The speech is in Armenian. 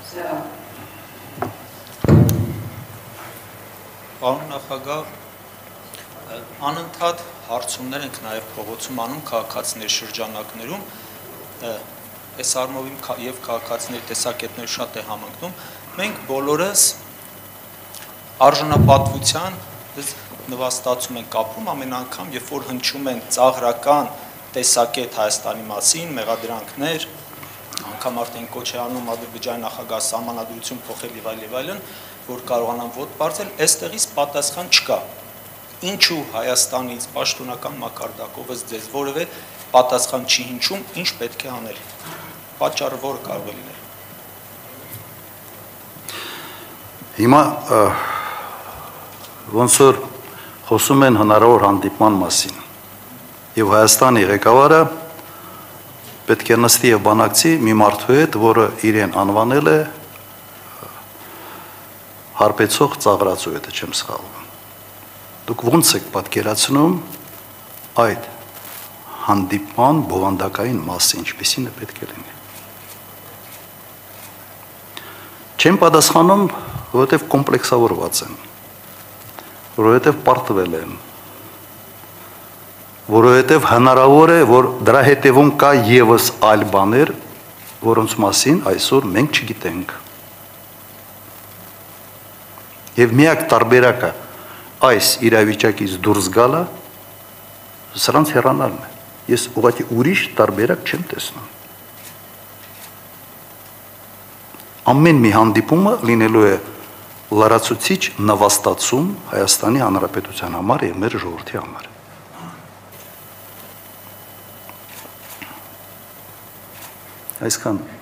Պարոն նախագահ, անընդհատ հարցումներ ենք նաև փողոցում անում քաղաքացիների շրջանակներում, այս առումով եւ քաղաքացիների տեսակետները շատ է համընկնում, մենք բոլորս արժանապատվության նվաստացում ենք ապրում ամեն անգամ, երբ որ հնչում են ծաղրական տեսակետ Հայաստանի մասին, մեղադրանքներ, անգամ արդեն կոչ է անում Ադրբեջանի նախագահ սահմանադրություն փոխել եւ այլն, որ կարողանան ոտ բարձել, այստեղից պատասխան չկա։ Ինչու Հայաստանից պաշտոնական մակարդակով ձեզ որևէ պատասխան չի հնչում, ինչ պետք է անել։ Պատճառը որը կարող է լինել։ Հիմա ոնց որ խոսում են հնարավոր հանդիպման մասին եւ Հայաստանի ղեկավարը պետք է նստի եւ բանակցի մի մարդու հետ, որը իրեն անվանել է հարբեցող ծաղրացու, եթե չեմ սխալվում։ Դուք ո՞նց եք պատկերացնում այդ հանդիպման բովանդակային մասը, ինչպիսին է պետք է լինի։ Չեմ պատասխանում, որովհետև կոմպլեքսավորված եմ, որովհետև պարտվել եմ, որովհետև հնարավոր է, որ դրա հետևում կա ևս այլ բաներ, որոնց մասին այսօր մենք չգիտենք։ Եվ միակ տարբերակը այս իրավիճակից դուրս գալը սրանց հեռանալն է։ Ես ուղղակի ուրիշ տարբերակ չեմ տեսնում։ Ամեն մի հանդիպումը լինելու է լրացուցիչ նվաստացում Հայաստանի Հանրապետության համար եւ մեր ժողովրդի համար։ Այսքան